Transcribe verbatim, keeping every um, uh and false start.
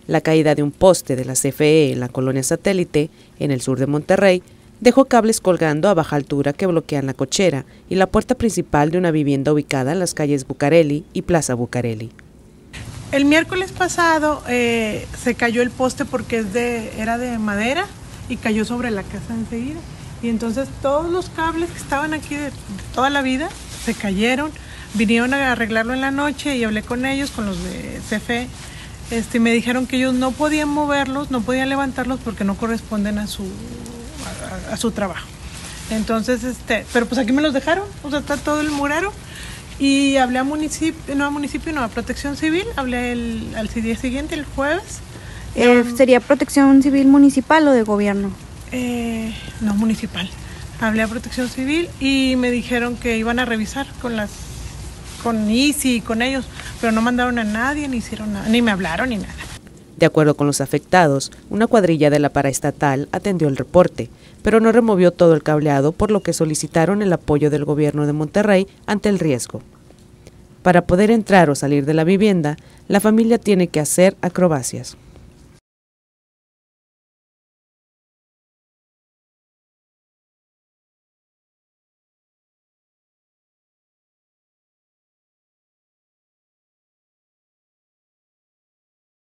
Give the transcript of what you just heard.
La caída de un poste de la C F E en la colonia Satélite, en el sur de Monterrey, dejó cables colgando a baja altura que bloquean la cochera y la puerta principal de una vivienda ubicada en las calles Bucareli y Plaza Bucareli. El miércoles pasado eh, se cayó el poste porque es de, era de madera y cayó sobre la casa enseguida. Y entonces todos los cables que estaban aquí de, de toda la vida se cayeron. Vinieron a arreglarlo en la noche y hablé con ellos, con los de C F E. Este, me dijeron que ellos no podían moverlos, no podían levantarlos porque no corresponden a su, a, a su trabajo. Entonces, este, pero pues aquí me los dejaron, o sea, está todo el murero. Y hablé a municipio, no a municipio, no a Protección Civil, hablé el, al día siguiente, el jueves. Eh, ¿Sería Protección Civil municipal o de gobierno? Eh, no, municipal. Hablé a Protección Civil y me dijeron que iban a revisar con las, con I C I y con ellos, pero no mandaron a nadie, ni hicieron nada, ni me hablaron ni nada. De acuerdo con los afectados, una cuadrilla de la paraestatal atendió el reporte, pero no removió todo el cableado, por lo que solicitaron el apoyo del gobierno de Monterrey ante el riesgo. Para poder entrar o salir de la vivienda, la familia tiene que hacer acrobacias.